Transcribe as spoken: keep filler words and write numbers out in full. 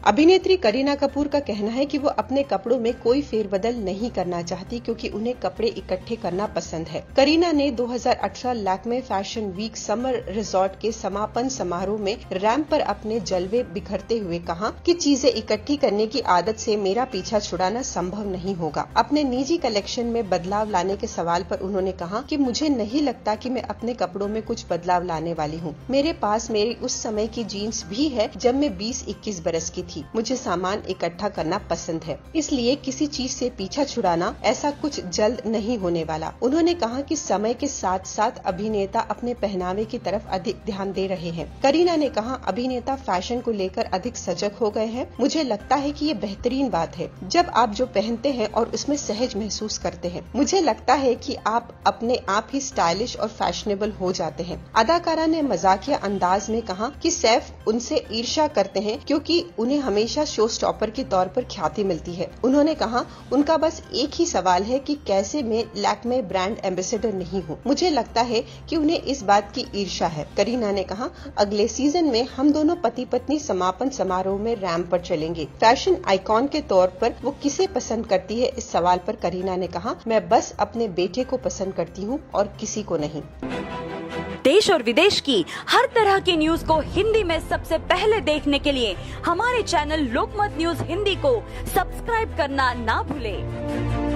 अभिनेत्री करीना कपूर का कहना है कि वो अपने कपड़ों में कोई फेरबदल नहीं करना चाहती क्योंकि उन्हें कपड़े इकट्ठे करना पसंद है। करीना ने दो हज़ार अठारह Lakme fashion week summer resort के समापन समारोह में रैंप पर अपने जलवे बिखरते हुए कहा कि चीजें इकट्ठी करने की आदत से मेरा पीछा छुड़ाना संभव नहीं होगा। अपने निजी कलेक्शन में बदलाव लाने के सवाल पर उन्होंने कहा कि मुझे नहीं लगता कि मैं अपने कपड़ों में कुछ बदलाव लाने वाली हूँ। मेरे पास मेरी उस समय की जीन्स भी है जब मैं बीस इक्कीस बरस की थी। मुझे सामान इकट्ठा करना पसंद है, इसलिए किसी चीज से पीछा छुड़ाना ऐसा कुछ जल्द नहीं होने वाला। उन्होंने कहा कि समय के साथ साथ अभिनेता अपने पहनावे की तरफ अधिक ध्यान दे रहे हैं। करीना ने कहा, अभिनेता फैशन को लेकर अधिक सजग हो गए हैं। मुझे लगता है कि ये बेहतरीन बात है जब आप जो पहनते हैं और उसमें सहज महसूस करते हैं। मुझे लगता है कि आप अपने आप ही स्टाइलिश और फैशनेबल हो जाते हैं। अदाकारा ने मजाकिया अंदाज में कहा कि सैफ उनसे ईर्ष्या करते हैं क्योंकि उन्हें हमेशा शो स्टॉपर के तौर पर ख्याति मिलती है। उन्होंने कहा, उनका बस एक ही सवाल है कि कैसे मैं लैक्मे ब्रांड एम्बेसडर नहीं हूँ। मुझे लगता है कि उन्हें इस बात की ईर्ष्या है। करीना ने कहा, अगले सीजन में हम दोनों पति पत्नी समापन समारोह में रैंप पर चलेंगे। फैशन आइकॉन के तौर पर वो किसे पसंद करती है, इस सवाल पर करीना ने कहा, मैं बस अपने बेटे को पसंद करती हूँ और किसी को नहीं। देश और विदेश की हर तरह की न्यूज को हिंदी में सबसे पहले देखने के लिए हमारे चैनल लोकमत न्यूज हिंदी को सब्सक्राइब करना ना भूलें।